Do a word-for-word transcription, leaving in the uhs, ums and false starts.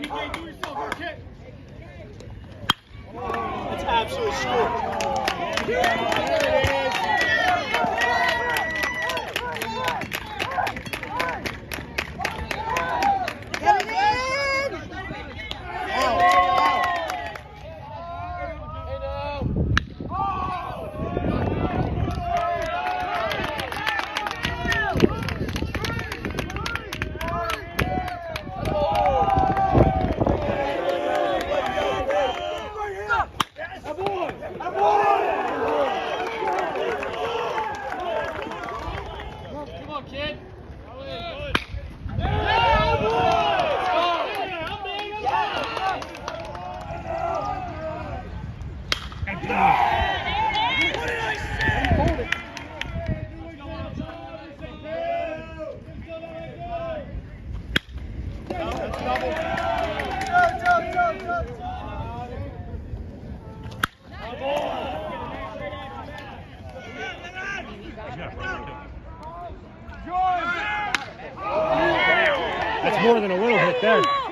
That's absolute score. Get it in! That's more than a little hit there.